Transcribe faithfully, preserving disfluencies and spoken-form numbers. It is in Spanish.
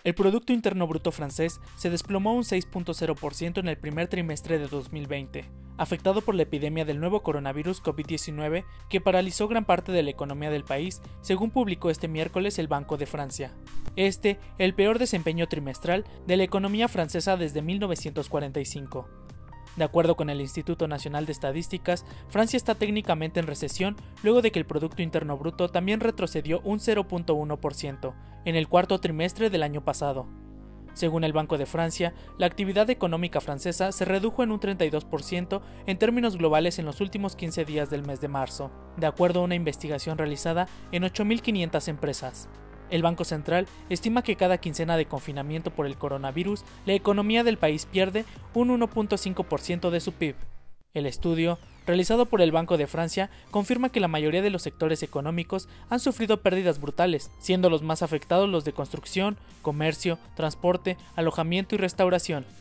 El Producto Interno Bruto francés se desplomó un seis punto cero por ciento en el primer trimestre de dos mil veinte, afectado por la epidemia del nuevo coronavirus COVID diecinueve que paralizó gran parte de la economía del país, según publicó este miércoles el Banco de Francia. Este, el peor desempeño trimestral de la economía francesa desde mil novecientos cuarenta y cinco. De acuerdo con el Instituto Nacional de Estadísticas, Francia está técnicamente en recesión luego de que el Producto Interno Bruto también retrocedió un cero punto uno por ciento en el cuarto trimestre del año pasado. Según el Banco de Francia, la actividad económica francesa se redujo en un treinta y dos por ciento en términos globales en los últimos quince días del mes de marzo, de acuerdo a una investigación realizada en ocho mil quinientas empresas. El Banco Central estima que cada quincena de confinamiento por el coronavirus, la economía del país pierde un uno punto cinco por ciento de su P I B. El estudio, realizado por el Banco de Francia, confirma que la mayoría de los sectores económicos han sufrido pérdidas brutales, siendo los más afectados los de construcción, comercio, transporte, alojamiento y restauración.